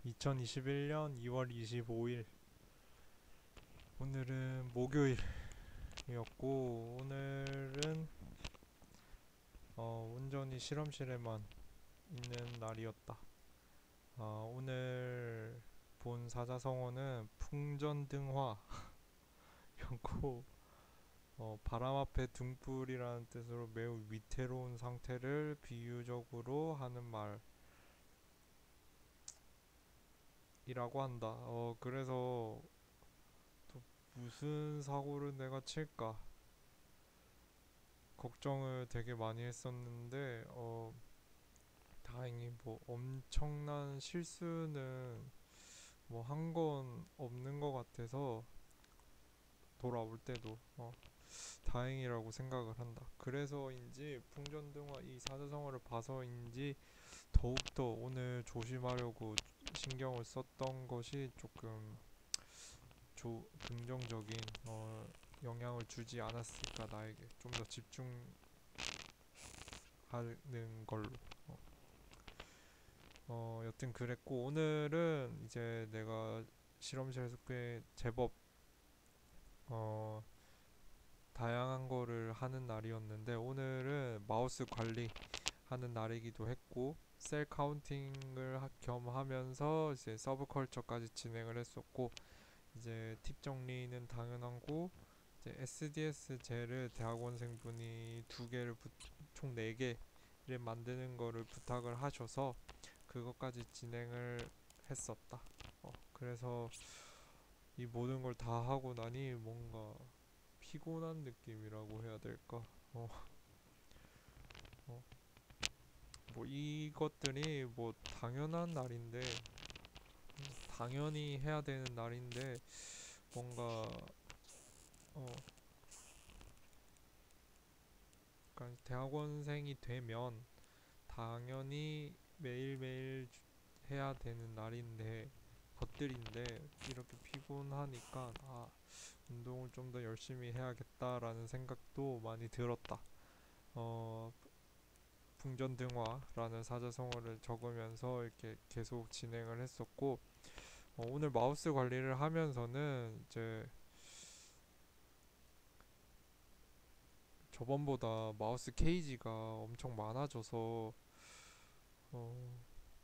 2021년 2월 25일. 오늘은 목요일이었고, 오늘은 온전히 실험실에만 있는 날이었다. 오늘 본 사자성어는 풍전등화였고, 바람 앞에 등불이라는 뜻으로 매우 위태로운 상태를 비유적으로 하는 말이라고 한다. 그래서 또 무슨 사고를 내가 칠까 걱정을 되게 많이 했었는데, 다행히 뭐 엄청난 실수는 뭐 한 건 없는 것 같아서 돌아올 때도 다행이라고 생각을 한다. 그래서인지 풍전등화 이 사자성어를 봐서인지 더욱더 오늘 조심하려고 신경을 썼던 것이 조금 긍정적인 영향을 주지 않았을까, 나에게 좀 더 집중하는 걸로. 어, 여튼 그랬고, 오늘은 이제 내가 실험실에서 꽤 제법 어, 다양한 거를 하는 날이었는데, 오늘은 마우스 관리하는 날이기도 했고, 셀 카운팅을 겸하면서 이제 서브컬처까지 진행을 했었고, 이제 팁 정리는 당연하고, 이제 SDS 젤을 대학원생분이 총 4개를 만드는 거를 부탁을 하셔서 그것까지 진행을 했었다. 그래서 이 모든 걸 다 하고 나니 뭔가 피곤한 느낌이라고 해야 될까? 어, 어, 뭐 이것들이 뭐 당연한 날인데, 당연히 해야 되는 날인데, 뭔가 어, 그러니까 대학원생이 되면 당연히 매일매일 해야 되는 날인데, 것들인데 이렇게 피곤하니까 운동을 좀 더 열심히 해야겠다라는 생각도 많이 들었다. 어, 풍전등화라는 사자성어를 적으면서 이렇게 계속 진행을 했었고, 오늘 마우스 관리를 하면서는 이제 저번보다 마우스 케이지가 엄청 많아져서 어,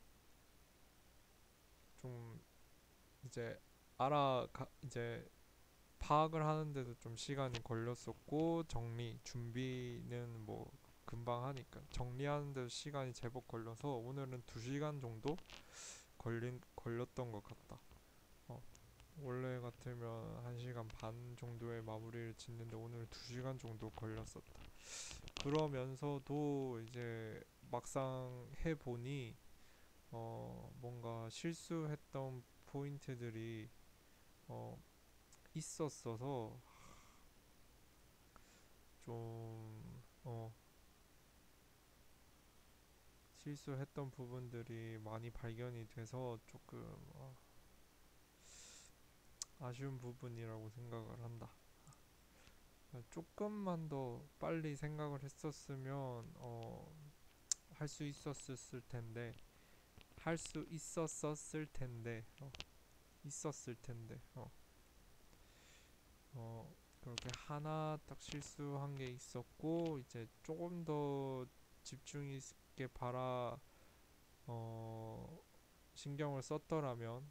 좀 이제 이제 파악을 하는데도 좀 시간이 걸렸었고, 준비는 뭐 금방 하니까 정리하는데도 시간이 제법 걸려서 오늘은 2시간 정도 걸렸던 것 같다. 어, 원래 같으면 1시간 반 정도의 마무리를 짓는데 오늘 2시간 정도 걸렸었다. 그러면서도 이제 막상 해보니 뭔가 실수했던 포인트들이 어, 있었어서 좀 실수했던 부분들이 많이 발견이 돼서 조금 아쉬운 부분이라고 생각을 한다. 조금만 더 빨리 생각을 했었으면 할 수 있었을 텐데 할 수 있었었을 텐데 있었을 텐데 그렇게 하나 딱 실수한 게 있었고, 이제 조금 더 집중 있게 어, 신경을 썼더라면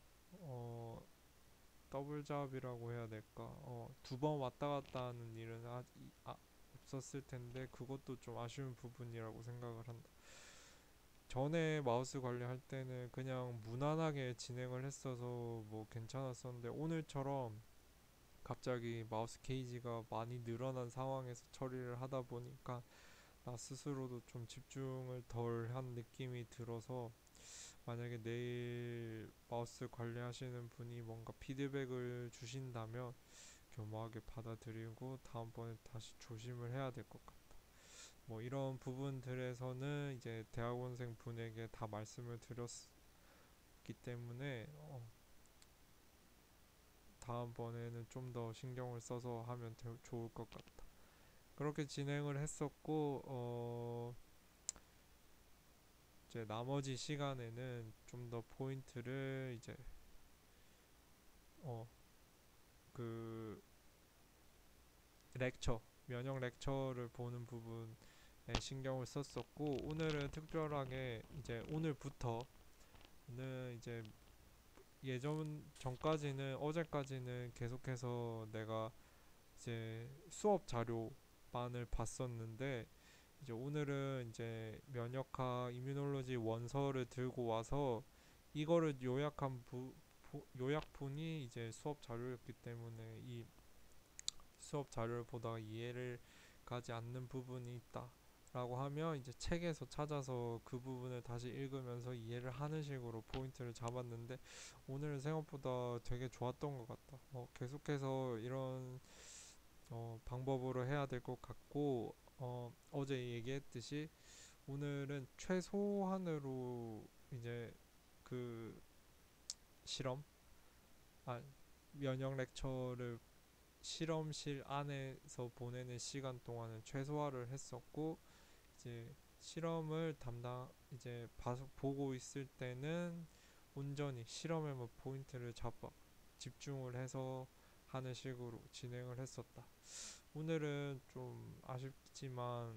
더블 잡이라고 해야 될까? 2번 왔다 갔다 하는 일은 없었을 텐데, 그것도 좀 아쉬운 부분이라고 생각을 한다. 전에 마우스 관리할 때는 그냥 무난하게 진행을 했어서 뭐 괜찮았었는데, 오늘처럼 갑자기 마우스 케이지가 많이 늘어난 상황에서 처리를 하다 보니까 나 스스로도 좀 집중을 덜 한 느낌이 들어서, 만약에 내일 마우스 관리하시는 분이 뭔가 피드백을 주신다면 겸허하게 받아들이고 다음번에 다시 조심을 해야 될 것 같다. 뭐 이런 부분들에서는 이제 대학원생 분에게 다 말씀을 드렸기 때문에 다음번에는 좀 더 신경을 써서 하면 좋을 것 같다. 그렇게 진행을 했었고, 이제 이제 나머지 시간에는 좀 더 포인트를 이제 어 그 렉처 면역 렉처를 보는 부분에 신경을 썼었고, 오늘은 특별하게 이제 오늘부터는 이제 예전 전까지는 어제까지는 계속해서 내가 이제 수업 자료만을 봤었는데, 이제 오늘은 이제 면역학 이뮤놀로지 원서를 들고 와서 이거를 요약본이 이제 수업 자료였기 때문에 이 수업 자료를 보다가 이해를 가지 않는 부분이 있다 라고 하면 이제 책에서 찾아서 그 부분을 다시 읽으면서 이해를 하는 식으로 포인트를 잡았는데, 오늘은 생각보다 되게 좋았던 것 같다. 계속해서 이런 방법으로 해야 될 것 같고, 어제 얘기했듯이 오늘은 최소한으로 이제 그 실험, 아, 면역 렉처를 실험실 안에서 보내는 시간 동안은 최소화를 했었고, 이제 실험을 이제 보고 있을 때는 온전히 실험에만 포인트를 잡아 집중을 해서 하는 식으로 진행을 했었다. 오늘은 좀 아쉽지만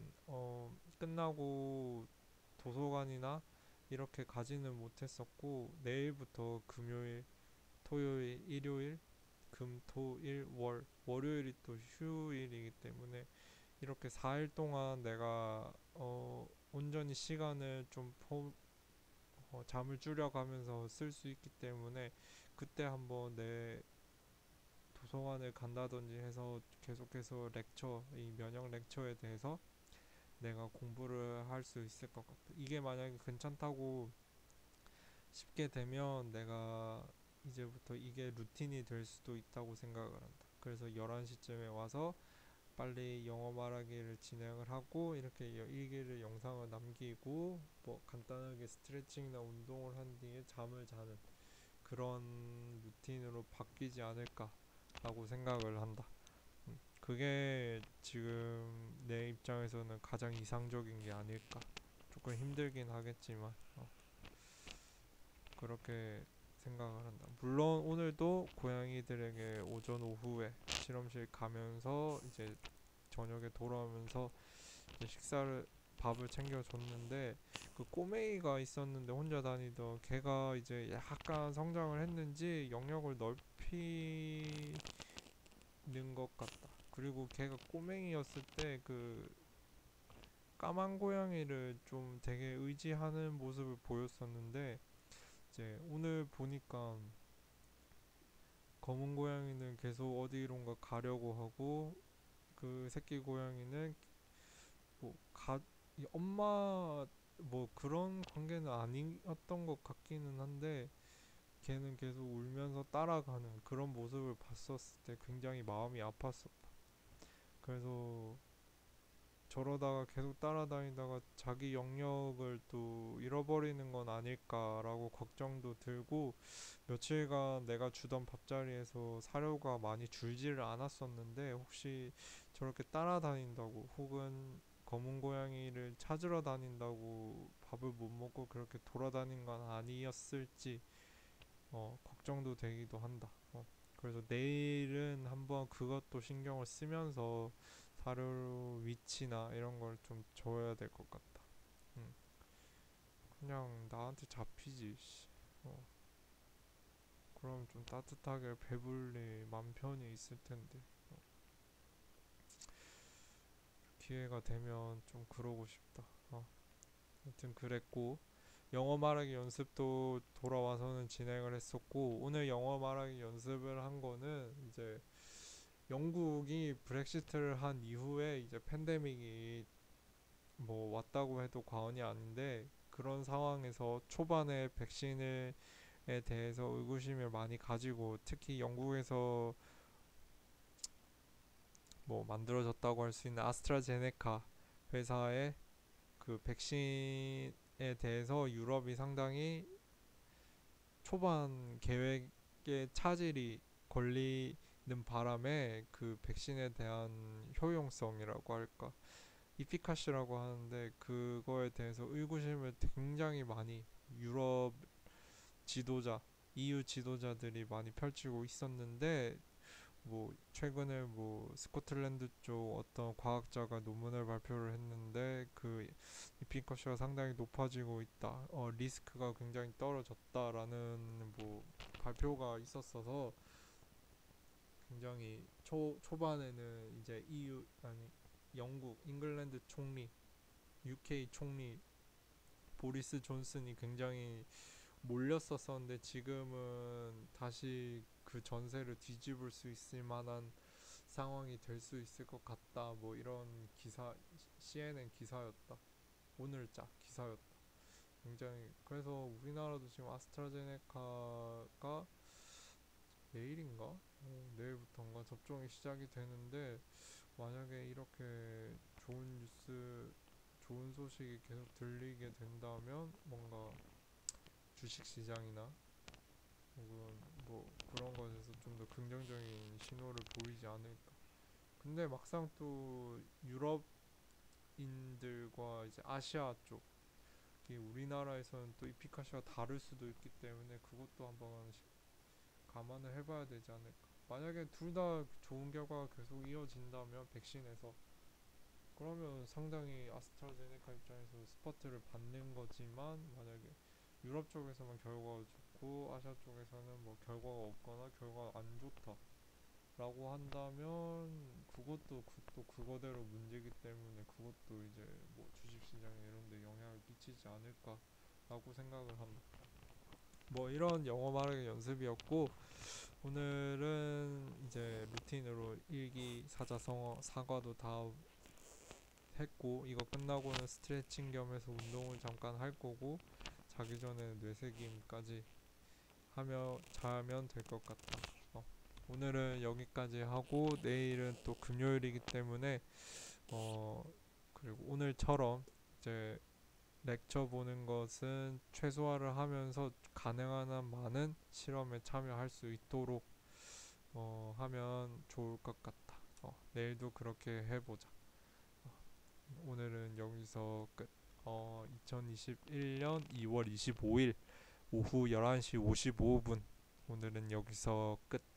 끝나고 도서관이나 이렇게 가지는 못했었고, 내일부터 금요일, 토요일, 일요일, 금, 토, 일, 월요일이 또 휴일이기 때문에 이렇게 4일 동안 내가 온전히 시간을 좀 잠을 줄여가면서 쓸 수 있기 때문에, 그때 한번 내 도서관을 간다든지 해서 계속해서 이 면역 렉처에 대해서 내가 공부를 할 수 있을 것 같아. 이게 만약에 괜찮다고 쉽게 되면 내가 이제부터 이게 루틴이 될 수도 있다고 생각을 한다. 그래서 11시쯤에 와서 빨리 영어 말하기를 진행을 하고, 이렇게 일기를 영상을 남기고 뭐 간단하게 스트레칭이나 운동을 한 뒤에 잠을 자는 그런 루틴으로 바뀌지 않을까라고 생각을 한다. 그게 지금 내 입장에서는 가장 이상적인 게 아닐까. 조금 힘들긴 하겠지만 그렇게 생각을 한다. 물론 오늘도 고양이들에게 오전 오후에 실험실 가면서 이제 저녁에 돌아오면서 이제 밥을 챙겨줬는데, 그 꼬맹이가 있었는데 혼자 다니던 걔가 이제 약간 성장을 했는지 영역을 넓히는 것 같다. 그리고 걔가 꼬맹이였을 때 그 까만 고양이를 좀 되게 의지하는 모습을 보였었는데, 이제 오늘 보니까 검은 고양이는 계속 어디론가 가려고 하고, 그 새끼 고양이는 뭐 이 엄마 뭐 그런 관계는 아니었던 것 같기는 한데, 걔는 계속 울면서 따라가는 그런 모습을 봤었을 때 굉장히 마음이 아팠었다. 그래서 저러다가 계속 따라다니다가 자기 영역을 또 잃어버리는 건 아닐까라고 걱정도 들고, 며칠간 내가 주던 밥자리에서 사료가 많이 줄지를 않았었는데, 혹시 저렇게 따라다닌다고 혹은 검은 고양이를 찾으러 다닌다고 밥을 못 먹고 그렇게 돌아다닌 건 아니었을지 걱정도 되기도 한다. 그래서 내일은 한번 그것도 신경을 쓰면서 사료 위치나 이런 걸 좀 줘야 될 것 같다. 음. 그냥 나한테 잡히지. 씨. 어. 그럼 좀 따뜻하게 배불리 맘 편히 있을 텐데. 기회가 되면 좀 그러고 싶다. 하여튼 그랬고, 영어 말하기 연습도 돌아와서는 진행을 했었고, 오늘 영어 말하기 연습을 한 거는 이제 영국이 브렉시트를 한 이후에 이제 팬데믹이 뭐 왔다고 해도 과언이 아닌데, 그런 상황에서 초반에 백신에 대해서 의구심을 많이 가지고, 특히 영국에서 뭐 만들어졌다고 할 수 있는 아스트라제네카 회사의 그 백신에 대해서 유럽이 상당히 초반 계획에 차질이 걸리는 바람에 그 백신에 대한 효용성이라고 할까, 이피카시라고 하는데 그거에 대해서 의구심을 굉장히 많이 유럽 지도자, EU 지도자들이 많이 펼치고 있었는데 뭐 최근에 뭐 스코틀랜드 쪽 어떤 과학자가 논문을 발표를 했는데 그 이피커시가 상당히 높아지고 있다. 리스크가 굉장히 떨어졌다라는 뭐 발표가 있었어서 굉장히 초반에는 이제 EU 아니 영국 잉글랜드 총리, UK 총리 보리스 존슨이 굉장히 몰렸었었는데 지금은 다시 그 전세를 뒤집을 수 있을 만한 상황이 될 수 있을 것 같다. 뭐 이런 기사 CNN 기사였다. 오늘자 기사였다. 굉장히 그래서 우리나라도 지금 아스트라제네카가 내일인가? 내일부터인가 접종이 시작이 되는데 만약에 이렇게 좋은 뉴스, 좋은 소식이 계속 들리게 된다면 뭔가 주식 시장이나 혹은 뭐 그런 것에서 좀 더 긍정적인 신호를 보이지 않을까. 근데 막상 또 유럽인들과 이제 아시아 쪽, 이 우리나라에서는 또 이피카시가 다를 수도 있기 때문에 그것도 한번 감안을 해봐야 되지 않을까. 만약에 둘 다 좋은 결과가 계속 이어진다면 백신에서 그러면 상당히 아스트라제네카 입장에서 스퍼트를 받는 거지만 만약에 유럽 쪽에서만 결과가 좋고 아시아 쪽에서는 뭐 결과가 없거나 결과가 안 좋다라고 한다면 그것도 또 그거대로 문제이기 때문에 그것도 이제 뭐 주식시장에 이런 데 영향을 끼치지 않을까라고 생각을 합니다. 뭐 이런 영어 말하기 연습이었고 오늘은 이제 루틴으로 일기, 사자성어, 사과도 다 했고 이거 끝나고는 스트레칭 겸해서 운동을 잠깐 할 거고 자기 전에 뇌새김까지 하며 자면 될 것 같다. 오늘은 여기까지 하고 내일은 또 금요일이기 때문에 어 그리고 오늘처럼 이제 렉처 보는 것은 최소화를 하면서 가능한 한 많은 실험에 참여할 수 있도록 하면 좋을 것 같다. 내일도 그렇게 해보자. 오늘은 여기서 끝. 2021년 2월 25일 오후 11시 55분. 오늘은 여기서 끝.